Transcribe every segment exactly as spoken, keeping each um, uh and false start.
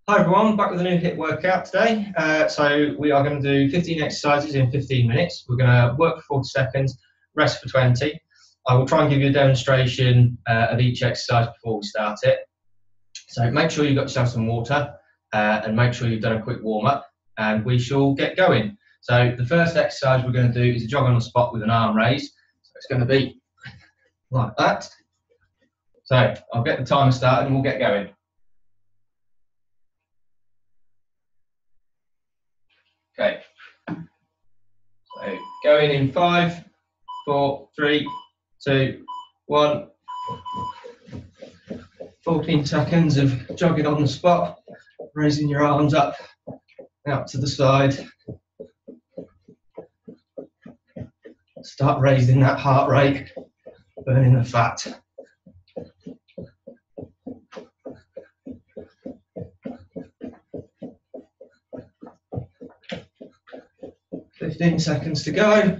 Hi everyone, back with a new HIIT workout today. Uh, so we are going to do fifteen exercises in fifteen minutes. We're going to work for forty seconds, rest for twenty. I will try and give you a demonstration uh, of each exercise before we start it. So make sure you've got yourself some water uh, and make sure you've done a quick warm up and we shall get going. So the first exercise we're going to do is a jog on the spot with an arm raise. So it's going to be like that. So I'll get the timer started and we'll get going. Okay, so going in five, four, three, two, one. fourteen seconds of jogging on the spot, raising your arms up, out to the side. Start raising that heart rate, burning the fat. fifteen seconds to go.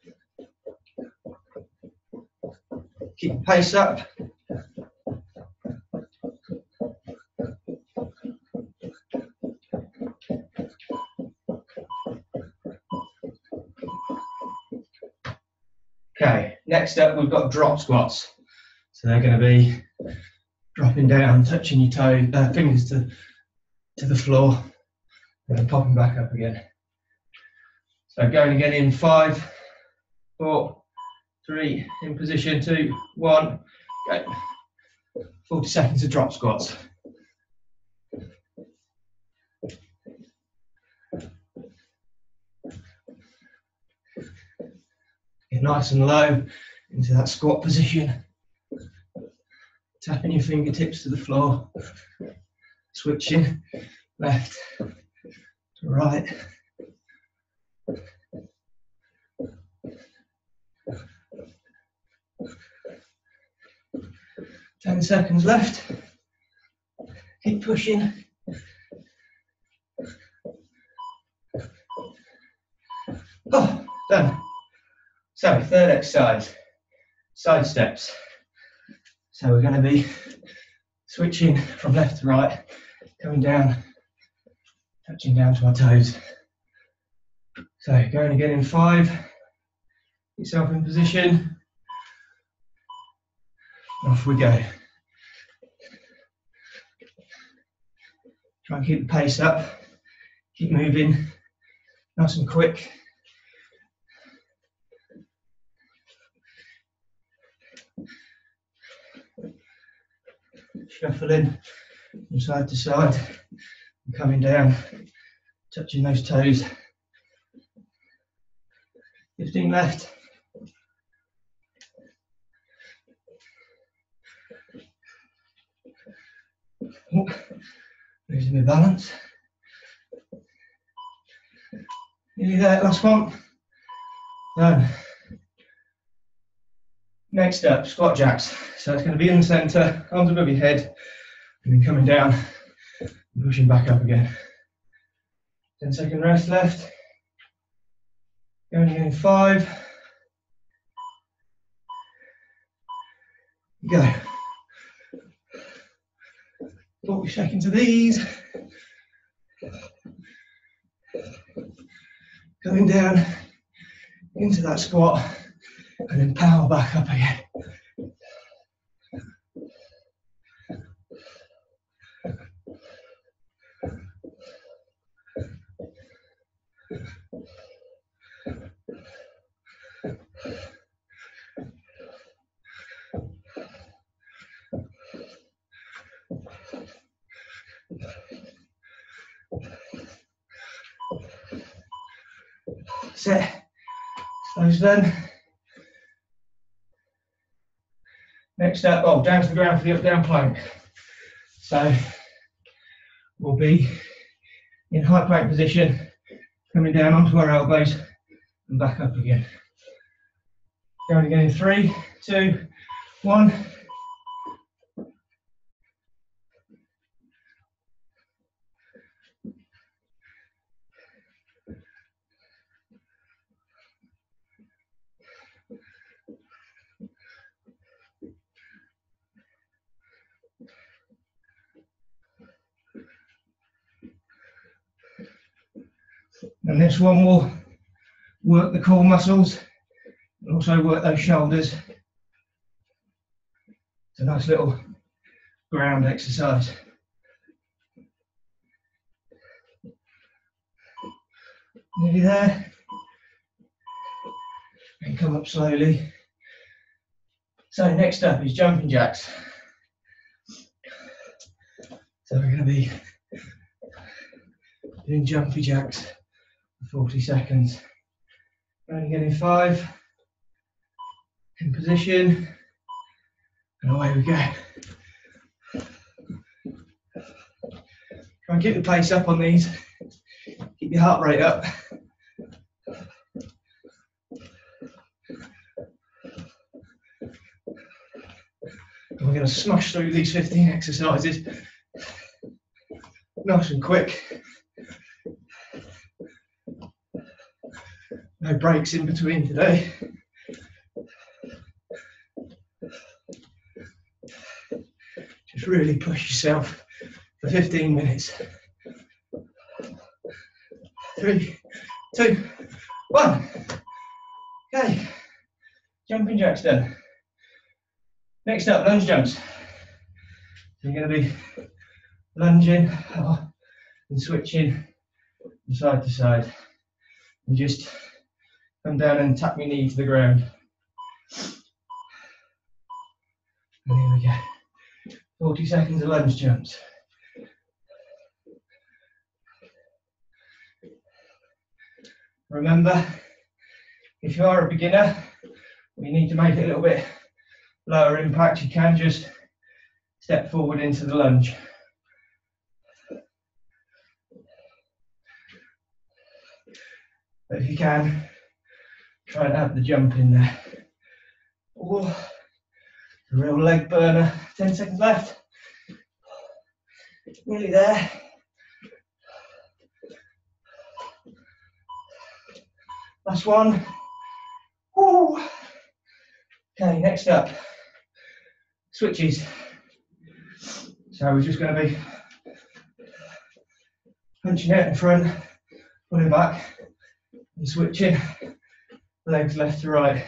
Keep the pace up. Okay, next up we've got drop squats. So they're going to be dropping down, touching your toes, uh, fingers to, to the floor, and then popping back up again. So going again in five, four, three, in position, two, one, go. forty seconds of drop squats. Get nice and low into that squat position. Tapping your fingertips to the floor. Switching left to right. ten seconds left. Keep pushing. Oh, done. So, third exercise, side steps. So we're going to be switching from left to right, coming down, touching down to our toes. So going again in five, get yourself in position, off we go. Try and keep the pace up, keep moving, nice and quick. Shuffling from side to side, and coming down, touching those toes. fifteen left. Oh, losing my balance. Nearly there, last one. Done. Next up, squat jacks. So it's going to be in the centre, arms above your head, and then coming down and pushing back up again. ten second rest left. Going in five. Go. forty seconds of these. Coming down into that squat and then power back up again. Set. Those done. Next up, oh, down to the ground for the up down plank. So we'll be in high plank position, coming down onto our elbows and back up again. Going again in three, two, one. And this one will work the core muscles and also work those shoulders. It's a nice little ground exercise. Nearly there. And come up slowly. So next up is jumping jacks. So we're going to be doing jumpy jacks for forty seconds. We're only getting five. In position. And away we go. Try and keep the pace up on these. Keep your heart rate up. And we're going to smash through these fifteen exercises. Nice and quick. No breaks in between today. Just really push yourself for fifteen minutes. Three, two, one. Okay, jumping jacks done. Next up, lunge jumps. So you're going to be lunging and switching from side to side. And just come down and tap your knee to the ground. And here we go. forty seconds of lunge jumps. Remember, if you are a beginner, you need to make it a little bit lower impact. You can just step forward into the lunge. But if you can, try and add the jump in there. Oh, a real leg burner. ten seconds left. Nearly there. Last one. Woo. Okay, next up, switches. So we're just going to be punching out in front, pulling back, and switching legs left to right.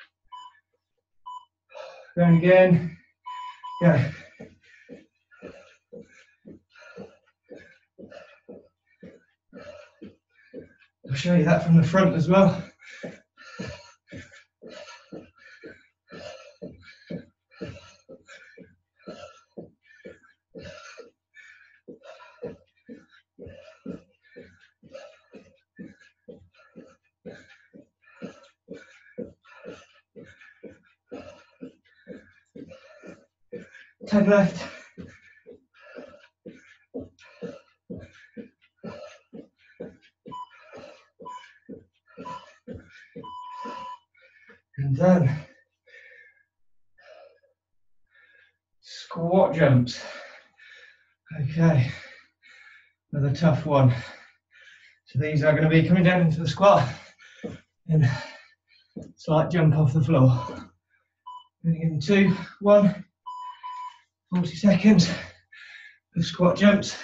Going again. Go. I'll show you that from the front as well. ten left. And then squat jumps. Okay, another tough one. So these are going to be coming down into the squat and slight jump off the floor. In two, one, forty seconds of squat jumps.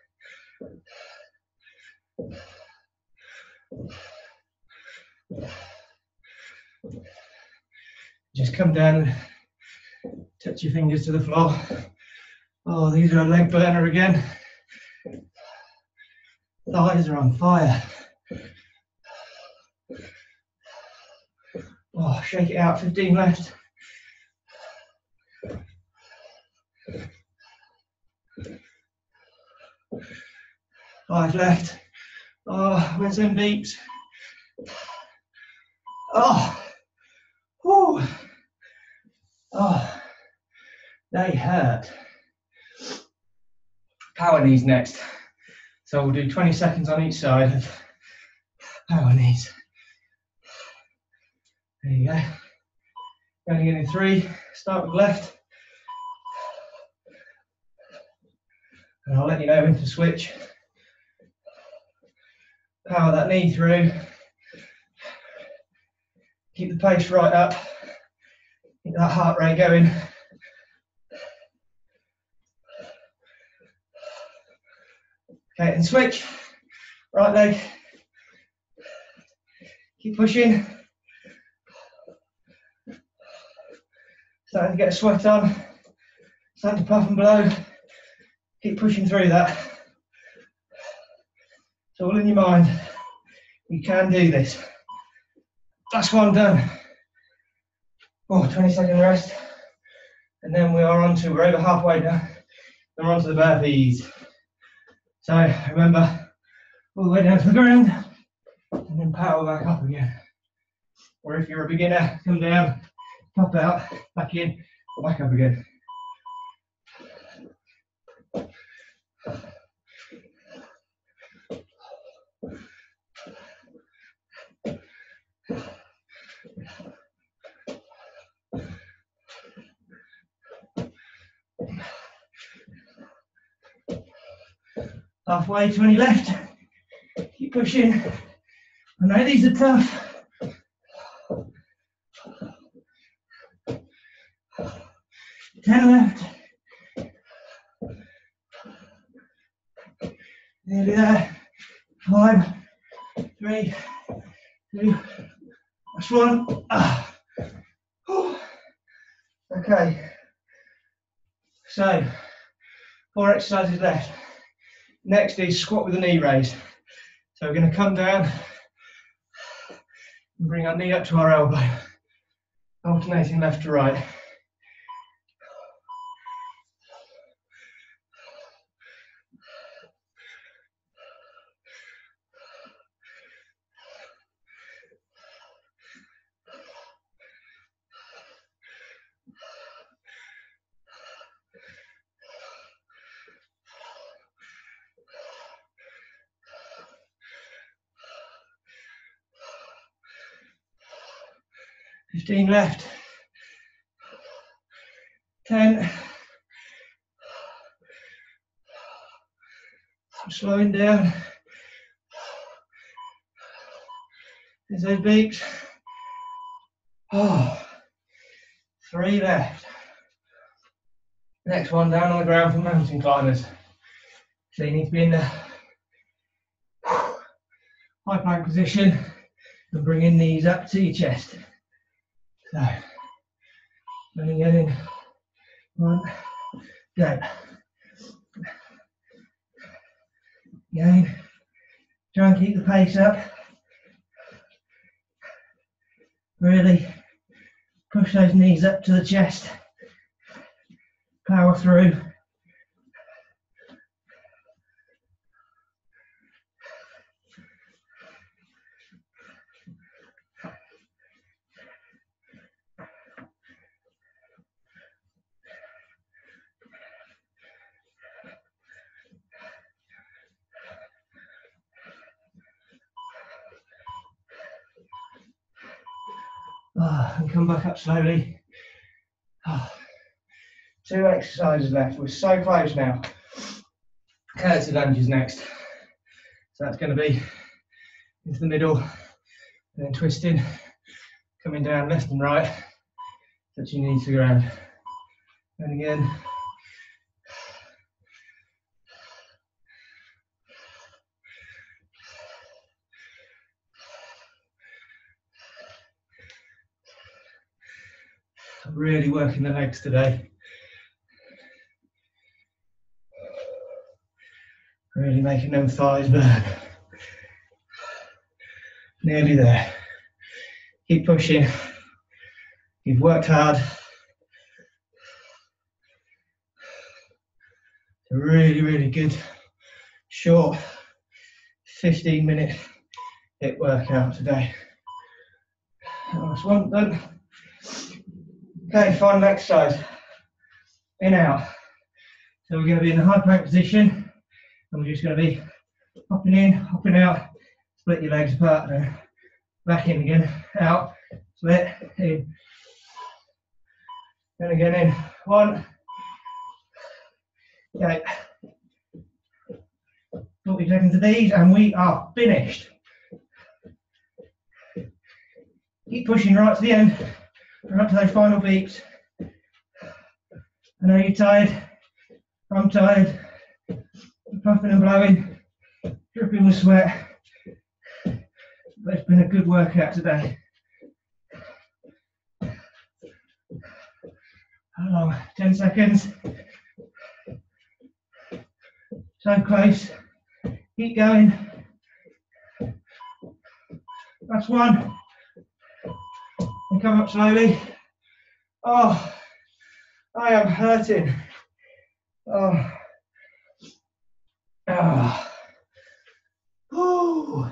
Just come down and touch your fingers to the floor. Oh, these are a leg burner again. Thighs are on fire. Oh, shake it out, fifteen left. Five left. Oh, where's them beeps? Oh, whew. Oh, they hurt. Power knees next. So we'll do twenty seconds on each side of power knees. There you go. Going in in three, start with left. And I'll let you know when to switch. Power that knee through. Keep the pace right up. Keep that heart rate going. Okay, and switch. Right leg, Keep pushing. Starting to get a sweat on. Starting to puff and blow. Keep pushing through that. It's all in your mind. You can do this. Last one done. Oh, twenty second rest. And then we are on to, we're over halfway now. Then we're on to the burpees. So remember, all the way down to the ground, and then power back up again. Or if you're a beginner, come down, pop out, back in, or back up again. Halfway, twenty left. Keep pushing. I know these are tough. ten left. Nearly there. Five, three, two, that's one. Ah. Okay. So, four exercises left. Next is squat with the knee raised. So we're going to come down and bring our knee up to our elbow, alternating left to right. fifteen left. ten. I'm slowing down. There's those beeps. Oh. Three left. Next one down on the ground for mountain climbers. So you need to be in the high plank position and bringing knees up to your chest. So, let me get in. One, go. Again, try and keep the pace up. Really push those knees up to the chest. Power through. Oh, and come back up slowly. Oh. Two exercises left. We're so close now. Curtsy lunges next. So that's going to be into the middle, and then twisting, coming down left and right, touching your knees to the ground. And again. I'm really working the legs today. Really making them thighs burn. Nearly there. Keep pushing. You've worked hard. It's a really, really good, short, fifteen minute HIIT workout today. Last one done. Okay, final exercise. In, out. So we're going to be in the high plank position, and we're just going to be hopping in, hopping out, split your legs apart, and back in again, out, split, in, then again in. One, okay. forty seconds of these, and we are finished. Keep pushing right to the end. We're up to those final beats. I know you're tired. I'm tired. I'm puffing and blowing, dripping with sweat. But it's been a good workout today. How long? ten seconds. So close. Keep going. That's one. And come up slowly. Oh, I am hurting. Oh. Oh. Oh.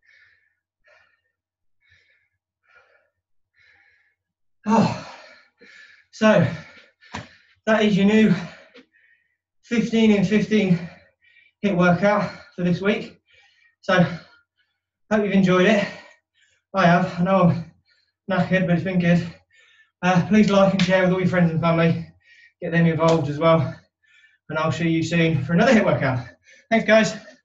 Oh. So that is your new fifteen in fifteen HIIT workout for this week. So hope you've enjoyed it. I have. I know I'm knackered, but it's been good. Uh, please like and share with all your friends and family. Get them involved as well. And I'll see you soon for another HIIT workout. Thanks, guys.